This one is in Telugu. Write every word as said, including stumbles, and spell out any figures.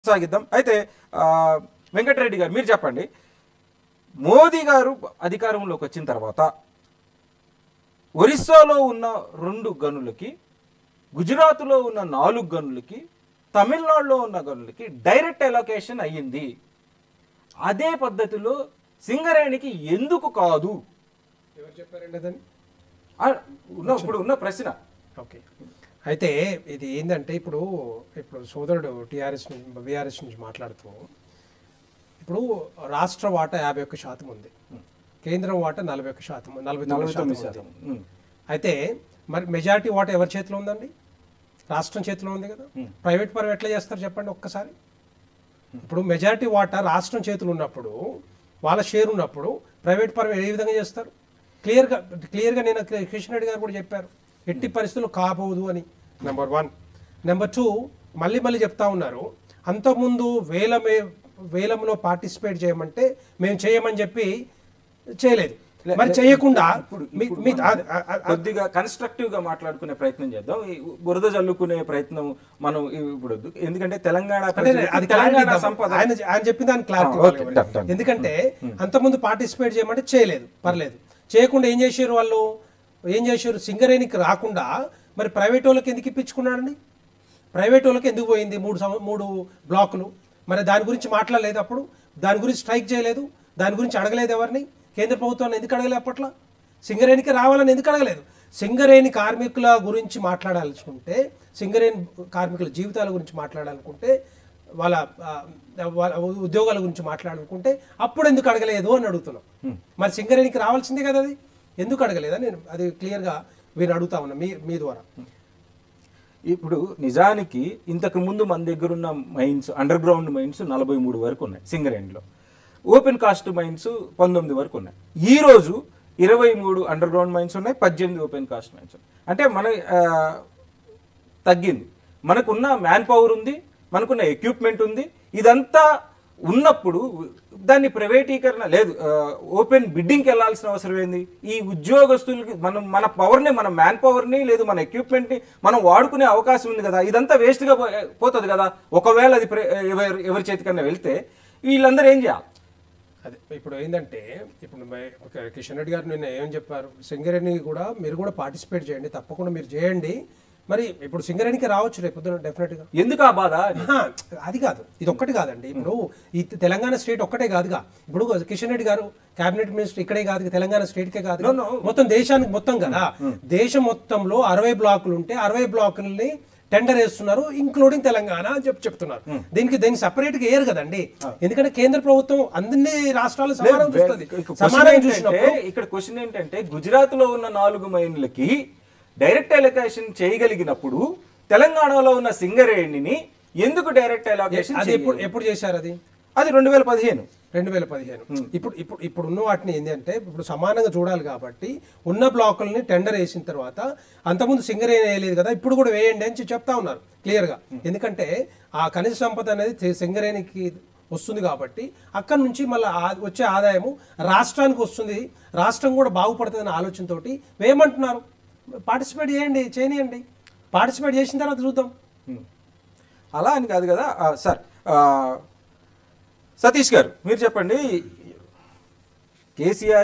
సాగిద్దాం. అయితే వెంకటరెడ్డి గారు మీరు చెప్పండి, మోదీ గారు అధికారంలోకి వచ్చిన తర్వాత ఒరిస్సాలో ఉన్న రెండు గనులకి, గుజరాత్లో ఉన్న నాలుగు గనులకి, తమిళనాడులో ఉన్న గనులకి డైరెక్ట్ అలొకేషన్ అయ్యింది. అదే పద్ధతిలో సింగరేణికి ఎందుకు కాదు? ఎవరు చెప్పారండి అదని? ఉన్న ఇప్పుడు ఉన్న ప్రశ్న. ఓకే, అయితే ఇది ఏంటంటే ఇప్పుడు ఇప్పుడు సోదరుడు టీఆర్ఎస్ నుంచి బీఆర్ఎస్ నుంచి మాట్లాడుతూ ఇప్పుడు రాష్ట్ర వాటా యాభై ఒక్క శాతం ఉంది, కేంద్రం వాటా నలభై ఒక్క శాతం నలభై తొమ్మిది శాతం. అయితే మరి మెజారిటీ వాటా ఎవరి చేతిలో ఉందండి? రాష్ట్రం చేతిలో ఉంది కదా. ప్రైవేట్ పరం ఎట్లా చేస్తారు చెప్పండి ఒక్కసారి. ఇప్పుడు మెజారిటీ వాటా రాష్ట్రం చేతులు ఉన్నప్పుడు, వాళ్ళ షేర్ ఉన్నప్పుడు ప్రైవేట్ పరం ఏ విధంగా చేస్తారు? క్లియర్గా క్లియర్గా నేను కిషన్ రెడ్డి గారు కూడా చెప్పారు, ఎట్టి పరిస్థితులు కాబోదు అని. Number one. నెంబర్ టూ, మళ్ళీ మళ్ళీ చెప్తా ఉన్నారు, అంతకుముందు వేలమే వేలంలో పార్టిసిపేట్ చేయమంటే మేము చేయమని చెప్పి చేయలేదు. మరి చేయకుండా కొద్దిగా కన్స్ట్రక్టివ్ గా మాట్లాడుకునే ప్రయత్నం చేద్దాం. బురద జల్లుకునే ప్రయత్నం మనం ఇప్పుడు, ఎందుకంటే తెలంగాణ ఆయన చెప్పిన దాని క్లారిటీ. ఎందుకంటే అంతకుముందు పార్టిసిపేట్ చేయమంటే చేయలేదు, పర్లేదు. చేయకుండా ఏం చేశారు వాళ్ళు? ఏం చేశారు? సింగరేణికి రాకుండా మరి ప్రైవేట్ వాళ్ళకి ఎందుకు ఇప్పించుకున్నాడండి? ప్రైవేట్ వాళ్ళకి ఎందుకు పోయింది మూడు మూడు బ్లాకులు? మరి దాని గురించి మాట్లాడలేదు అప్పుడు, దాని గురించి స్ట్రైక్ చేయలేదు, దాని గురించి అడగలేదు ఎవరిని? కేంద్ర ప్రభుత్వాన్ని ఎందుకు అడగలేదు అప్పట్లో? సింగరేణికి రావాలని ఎందుకు అడగలేదు? సింగరేణి కార్మికుల గురించి మాట్లాడాలనుకుంటే, సింగరేణి కార్మికుల జీవితాల గురించి మాట్లాడాలనుకుంటే, వాళ్ళ వాళ్ళ ఉద్యోగాల గురించి మాట్లాడాలనుకుంటే అప్పుడు ఎందుకు అడగలేదు అని అడుగుతున్నాం. మరి సింగరేణికి రావాల్సిందే కదా, అది ఎందుకు అడగలేదా? నేను అది క్లియర్గా వీరు అడుగుతా ఉన్నా మీ మీ ద్వారా. ఇప్పుడు నిజానికి ఇంతకు ముందు మన దగ్గర ఉన్న మైన్స్, అండర్ గ్రౌండ్ మైన్స్ నలభై మూడు వరకు ఉన్నాయి సింగరేణిలో. ఓపెన్ కాస్ట్ మైన్స్ పంతొమ్మిది వరకు ఉన్నాయి. ఈరోజు ఇరవై మూడు అండర్ గ్రౌండ్ మైన్స్ ఉన్నాయి, పద్దెనిమిది ఓపెన్ కాస్ట్ మైన్స్ ఉన్నాయి. అంటే మన తగ్గింది. మనకున్న మ్యాన్ పవర్ ఉంది, మనకున్న ఎక్విప్మెంట్ ఉంది. ఇదంతా ఉన్నప్పుడు దాన్ని ప్రైవేటీకరణ లేదు, ఓపెన్ బిడ్డింగ్కి వెళ్ళాల్సిన అవసరం ఏంది? ఈ ఉద్యోగస్తులకి మనం మన పవర్ని, మన మ్యాన్ పవర్ని లేదు మన ఎక్విప్మెంట్ని మనం వాడుకునే అవకాశం ఉంది కదా. ఇదంతా వేస్ట్గా పోతుంది కదా ఒకవేళ అది ఎవరి ఎవరి చేతికన్నా వెళ్తే. వీళ్ళందరూ ఏం చేయాలి? అదే ఇప్పుడు ఏంటంటే, ఇప్పుడు కిషన్ రెడ్డి గారు నిన్న ఏం చెప్పారు, సింగరేణి కూడా మీరు కూడా పార్టిసిపేట్ చేయండి, తప్పకుండా మీరు చేయండి. మరి ఇప్పుడు సింగరేణికి రావచ్చు రేపు డెఫినెట్గా. ఎందుకు ఆ బాధ? అది కాదు, ఇది ఒక్కటి కాదండి. ఇప్పుడు ఈ తెలంగాణ స్టేట్ ఒక్కటే కాదుగా. ఇప్పుడు కిషన్ రెడ్డి గారు కేబినెట్ మినిస్టర్ ఇక్కడే కాదు, తెలంగాణ స్టేట్కే కాదు, మొత్తం దేశానికి మొత్తం కదా. దేశం మొత్తంలో అరవై బ్లాకులు ఉంటే అరవై బ్లాకుల్ని టెండర్ వేస్తున్నారు, ఇంక్లూడింగ్ తెలంగాణ అని చెప్పి చెప్తున్నారు. దీనికి దీనికి సపరేట్ గా వేయరు కదండి, ఎందుకంటే కేంద్ర ప్రభుత్వం అన్ని రాష్ట్రాలు సమానం చూస్తుంది. సమానం చూసినప్పుడు ఇక్కడ క్వశ్చన్ ఏంటంటే, గుజరాత్ లో ఉన్న నాలుగు మైన్లకి డైరెక్ట్ అలొకేషన్ చేయగలిగినప్పుడు తెలంగాణలో ఉన్న సింగరేణిని ఎందుకు డైరెక్ట్ అలొకేషన్? అది ఎప్పుడు ఎప్పుడు చేశారు? అది అది రెండు వేల పదిహేను రెండు వేల పదిహేను ఇప్పుడు ఇప్పుడు ఇప్పుడు ఉన్న వాటిని ఏంటి అంటే, ఇప్పుడు సమానంగా చూడాలి కాబట్టి ఉన్న బ్లాకులని టెండర్ వేసిన తర్వాత, అంతకుముందు సింగరేణి వేయలేదు కదా, ఇప్పుడు కూడా వేయండి అని చెప్తా ఉన్నారు క్లియర్గా. ఎందుకంటే ఆ ఖనిజ సంపద అనేది సింగరేణికి వస్తుంది కాబట్టి అక్కడి నుంచి మళ్ళీ వచ్చే ఆదాయము రాష్ట్రానికి వస్తుంది, రాష్ట్రం కూడా బాగుపడుతుంది అనే ఆలోచనతో వేయమంటున్నారు. పార్టిసిపేట్ చేయండి, చేయనియండి, పార్టిసిపేట్ చేసిన తర్వాత చూద్దాం. అలా అని కాదు కదా సార్. సతీష్ గారు మీరు చెప్పండి, కేసీఆర్